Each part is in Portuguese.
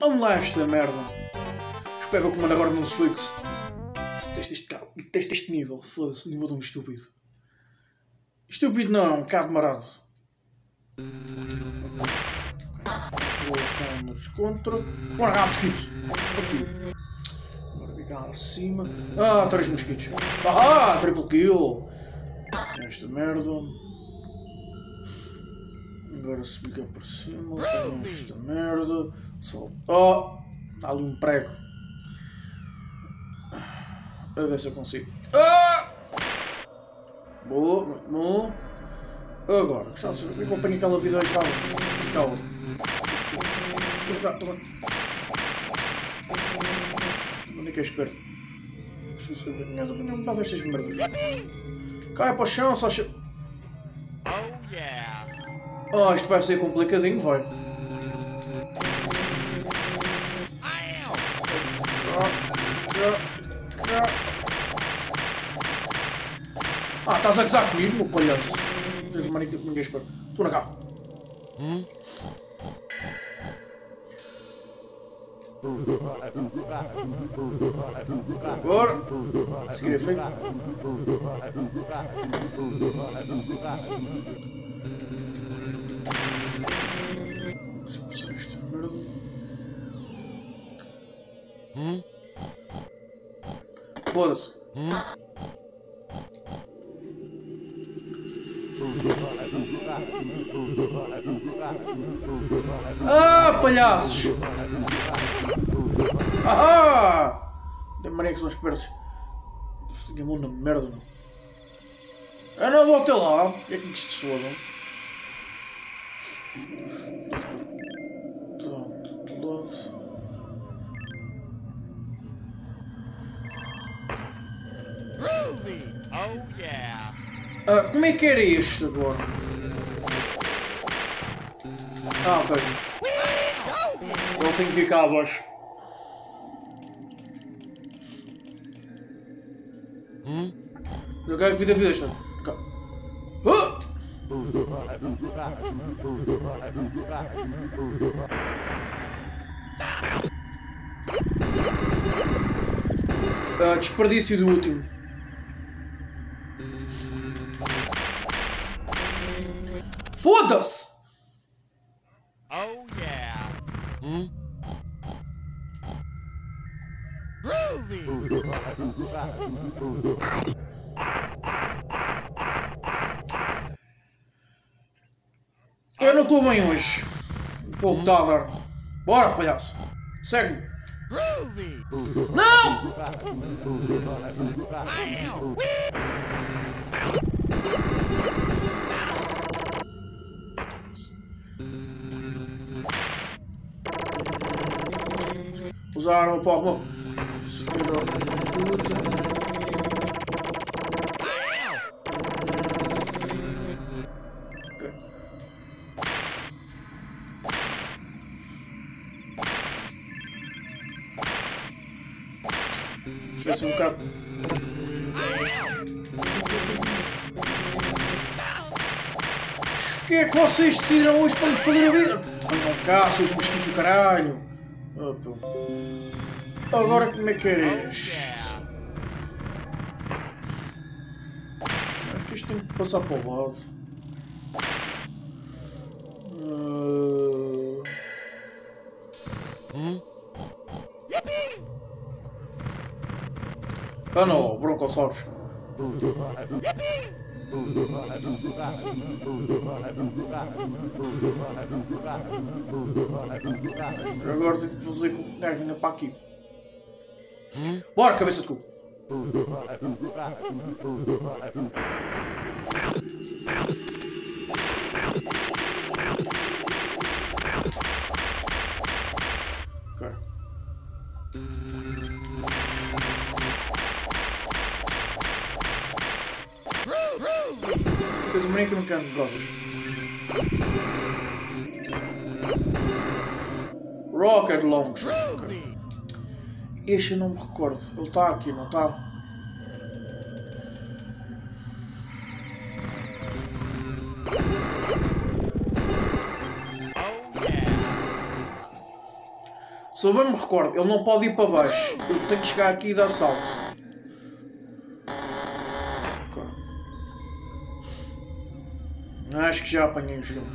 Vamos lá esta merda. Espero que eu comando agora no Netflix. Teste este nível. Foda-se, nível de um estúpido. Estúpido não, é um bocado marado. Contra. Bora cá, mosquitos. Aqui. Bora ficar acima. Ah, 3 mosquitos. Ah, triple kill. Esta merda. Agora subir cá por cima. Esta merda. Solta. Oh! Há ali um prego. A ver se eu consigo. Ah! Boa, muito bom. Agora, gostava de saber. Eu apanho aquela vida aí, calma. Calma. Toma. Onde é que é esperto? Preciso saber minhas opiniões. Não dá destas merdas. Cai para o chão, só chão. Oh, isto vai ser complicadinho, vai. Ah, estás a gozar comigo, meu palhaço. Tens uma maneira que ninguém espera. Tu na cá. Agora. Seguir a frente. Esta merda. Foda-se. Ah, palhaços! Ah! Tem mania que são espertos. Tem a mão na merda, não. Eu não vou até lá. O que é que me isto se foda? Como é que era isto agora? Ah, ok. Ele tem que vir cá abaixo. Eu quero que vida esta. Desperdício do último. Foda-se! Oh yeah! Groovy! Eu não estou bem hoje. Pô, tá a dar. Bora, palhaço. Segue-me. Não! Usaram o pó. Deixa um bocado. O que é que vocês decidiram hoje para me fazer a vida? Andam cá, seus mosquitos do caralho. Opa. Agora como é que é isto? Acho que isto tem que passar para o lado. Ah não, Broncossauros. Agora tenho que fazer com que o gajo venha para aqui. Bora, cabeça de cu. Ok. Depois o menino que não quer negócios. Rocket Launch. Okay. Este eu não me recordo. Ele está aqui, não está? Se eu bem me recordo, ele não pode ir para baixo. Eu tenho que chegar aqui e dar salto. Okay. Acho que já apanhei o jogo.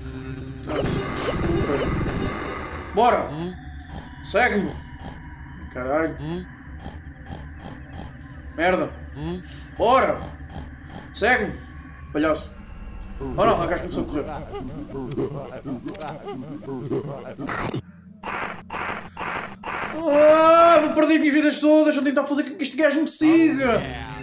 Bora! Segue-me! Caralho! Merda! Bora! Segue-me! Palhaço! Oh não, a gajo começou a correr. Ah, vou perder as minhas vidas todas. Vou tentar fazer com que este gajo me siga.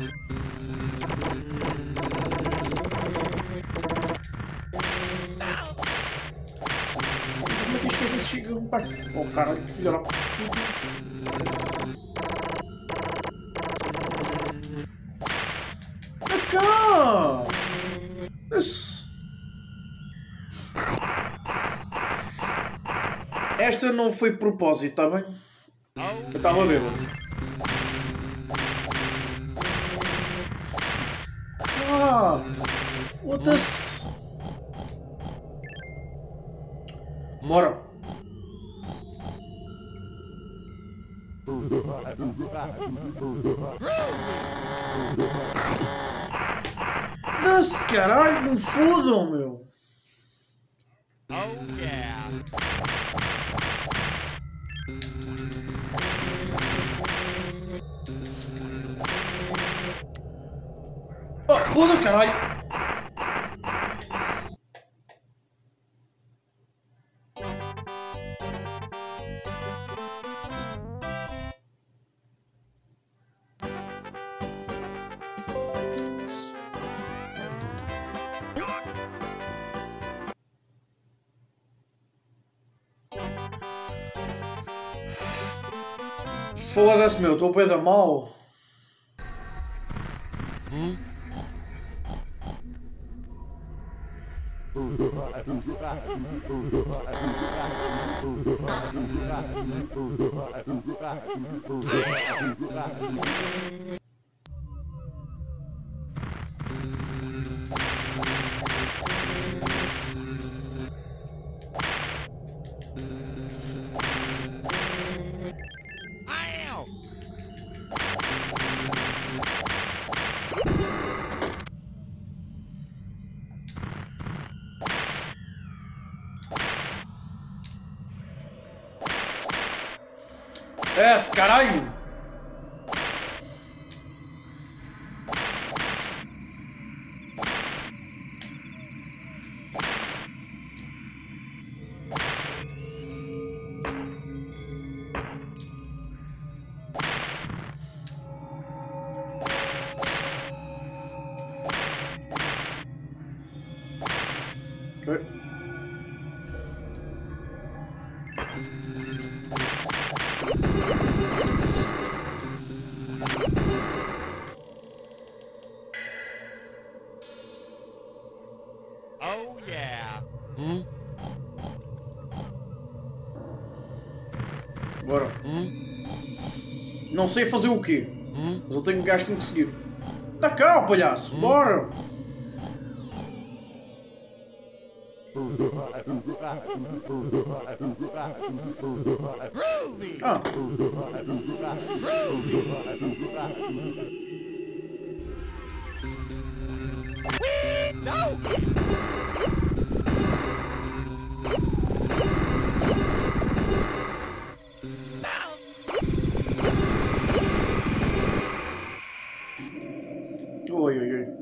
Como é que este gajo me siga? Oh caralho, filho da puta. Cá! Esta não foi de propósito, está bem? Eu estava bêbado. Ah! Foda-se! Bora! Foda-se, caralho! Me fodam, meu! Oh yeah. Oh, foda-se, caralho! Foda-se, meu, estou a pé da mal. Esse caralho! Okay. Oh yeah. Bora. Não sei fazer o quê, mas eu tenho um gajo que tem que seguir. Dá cá, palhaço! Bora! Ah! No. Oi, oi, oi.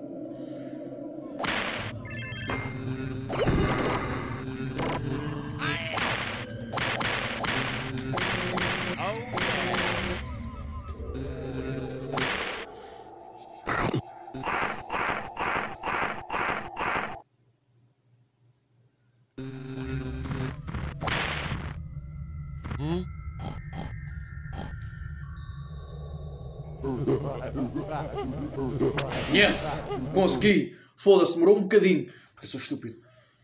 Yes! Consegui! Foda-se, demorou um bocadinho. Porque sou estúpido.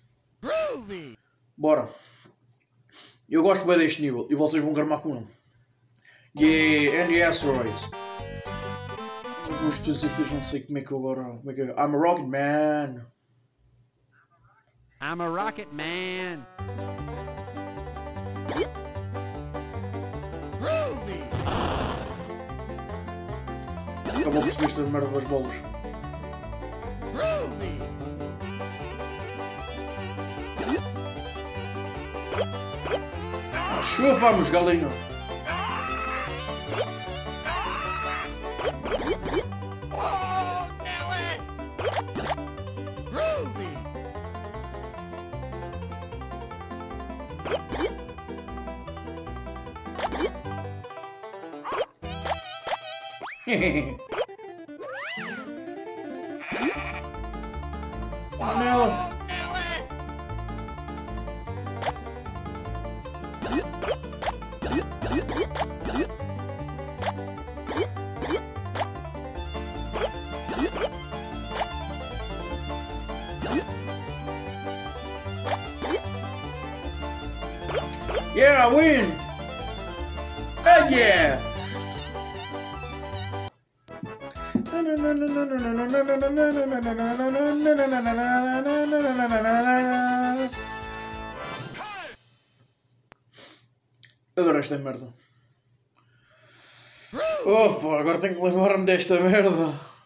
Bora. Eu gosto bem deste nível e vocês vão gramar com ele. Yeah, and the asteroids. Os especialistas não sei como é que eu agora. Como é que I'm a rocket man. I'm a rocket man. mal percebi esta merda das bolas. Groovy. Chupamos, galinha. Oh, Nelly. Groovy. Nela. Nelly. Yeah, I win! Oh yeah! Adoro esta merda. Opa, agora tenho que lembrar-me desta merda.